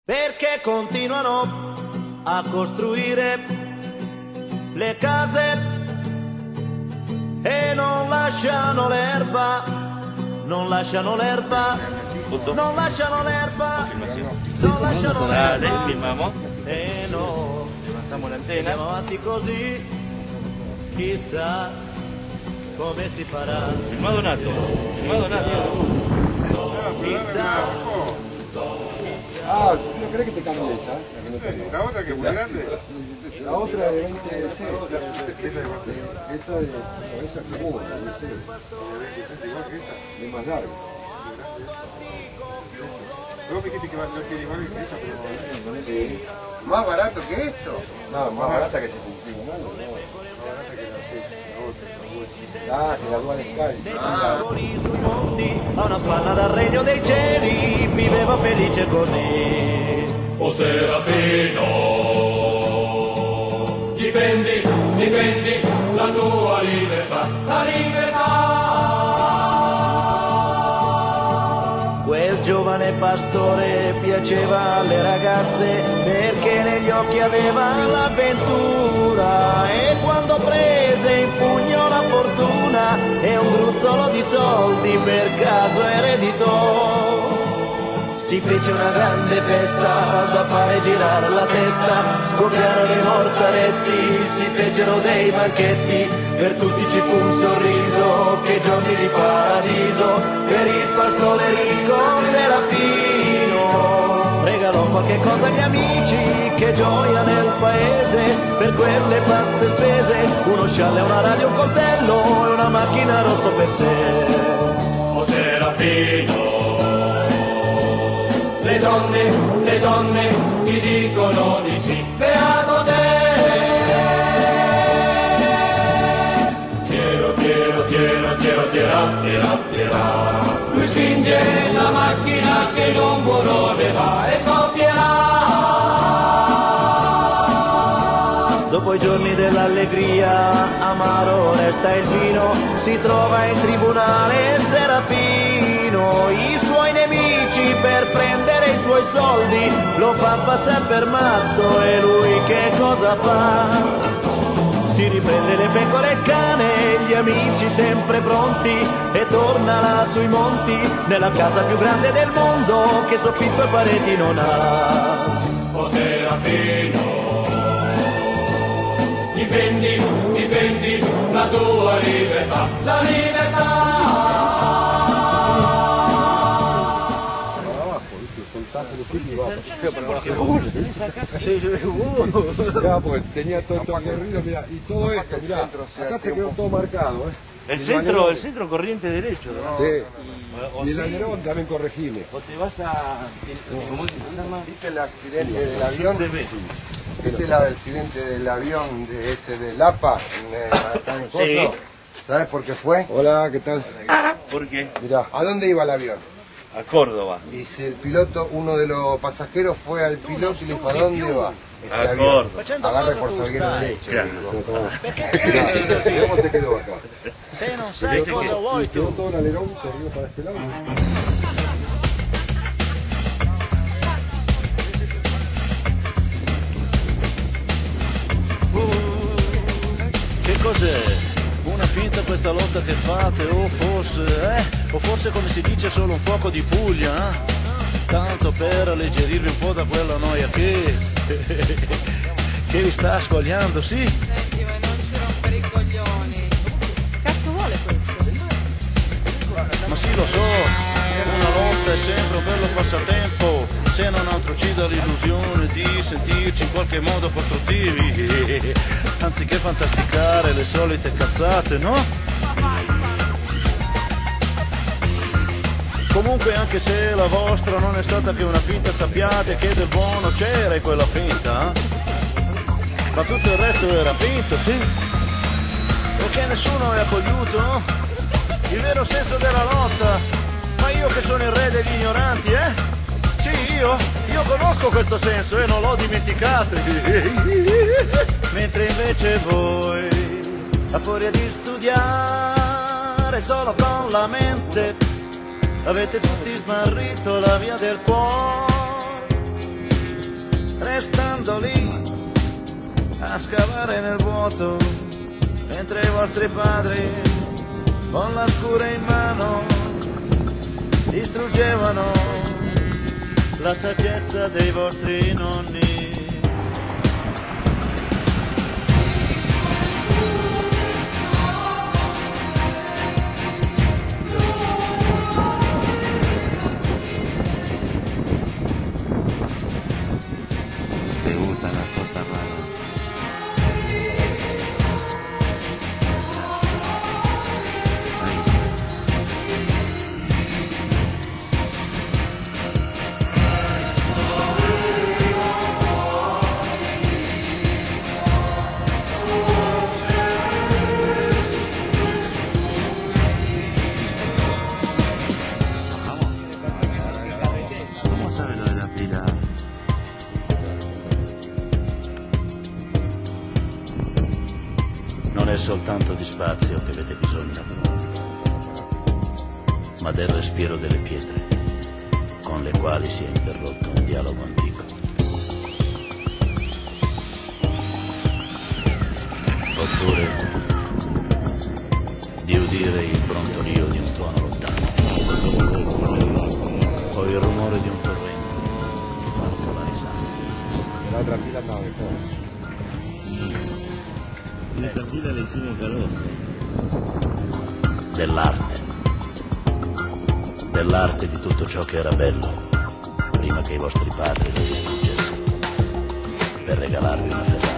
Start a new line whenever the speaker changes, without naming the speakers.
Perché continuano a costruire le case e non lasciano l'erba, non lasciano l'erba, non lasciano l'erba, non lasciano l'erba.
Filmamos.
E no,
Levantamos la antena.
andiamo avanti così, chissà come si farà.
Filmado Nato. Filmado Nato.
Chissà.
Ah, ¿no crees que te cambie esa? La que no tengo.
La otra que es muy grande.
La otra de 20 sí. Esa es común, no sé. Es más larga.
Luego me dijiste que no tiene igual que esa, pero
Sí.
¿Más barato que esto?
No, más barata que ese sentido, ¿no? Ah, che la Dual Sky.
Con i suoi monti a una spanna dal regno dei cieli viveva felice così.
O Serafino, difendi, difendi la tua libertà, la libertà.
Quel giovane pastore piaceva alle ragazze perché negli occhi aveva l'avventura e quando prese in pugno la fortuna e un gruzzolo di soldi per caso ereditò. Si fece una grande festa da fare girare la testa, scoppiarono i mortaretti, si fecero dei banchetti, per tutti ci fu un sorriso, che giorni di paradiso, per il pastore ricco Serafino. Regalò qualche cosa agli amici, che gioia nel paese, per quelle pazze spese, uno scialle, una radio, un coltello e una macchina rossa per sé.
O Serafino, le donne ti dicono di sì, beato te. Tira. Lui spinge la macchina che non vuole va e scoppierà.
Dopo i giorni dell'allegria, amaro resta il vino, si trova in tribunale Serafino. I suoi nemici per prendere i suoi soldi lo fa passare per matto e lui che cosa fa? Si riprende le pecore e il cane, gli amici sempre pronti e torna là sui monti, nella casa più grande del mondo che soffitto e pareti non ha.
O Serafino, difendi la tua libertà, la libertà.
Ya, porque tenía todo corrido, mira, y todo esto, mira, acá te quedó todo marcado,
El centro corriente derecho, ¿no?
Sí.
O
Y el
sí,
alerón también corregime.
o te vas a... ¿Cómo se llama?
¿Viste el accidente del avión?
TV.
¿Viste el accidente del avión de ese de Lapa? Acá en Coso?
Sí.
¿Sabes por qué fue?
Hola, ¿qué tal?
¿Por qué?
Mirá,
¿A dónde iba el avión?
A Córdoba.
Y si el piloto, uno de los pasajeros fue al piloto y le dijo, ¿a dónde va? Este
A
avión.
Córdoba.
Agarre por salguero derecho,
Claro.
digo.
¿cómo te quedó acá?
Se non sai cosa vuoi
Quedó
tu.
todo el alerón corrido para este lado.
Che cos'è? Una finta questa lotta che fate o forse come si dice solo un fuoco di Puglia, eh? Tanto per alleggerirvi un po' da quella noia che vi sta squagliando, sì?
Senti, ma non ci rompere i coglioni. Cazzo vuole questo?
Ma sì, lo so, una lotta è sempre un bello passatempo, se non altro ci dà l'illusione di sentirci in qualche modo costruttivi, anziché fantasticare le solite cazzate, no? Comunque anche se la vostra non è stata che una finta, sappiate che del buono c'era in quella finta, ma tutto il resto era finto, sì? Perché nessuno è accogliuto il vero senso della lotta, ma io che sono il re degli ignoranti, Sì, io conosco questo senso e non l'ho dimenticato. Mentre invece voi, a furia di studiare solo con la mente, avete tutti smarrito la via del cuore. seduto lì a scavare nel vuoto, mentre i vostri padri con la scura in mano distruggevano la saggezza dei vostri nonni.
¿Te gustan las cosas raras? ¿Cómo sabe lo de la pila?
Non è soltanto di spazio che avete bisogno, ma del respiro delle pietre con le quali si è interrotto un dialogo antico. Oppure di udire il brontolio di un tuono lontano o il rumore di un torrente che fa rotolare i sassi.
L'altra fila andava fuori.
Y esta pila le hicimos carozo.
Dell'arte di tutto ciò che era bello prima che i vostri padri lo distruggessero per regalarvi una Ferrari.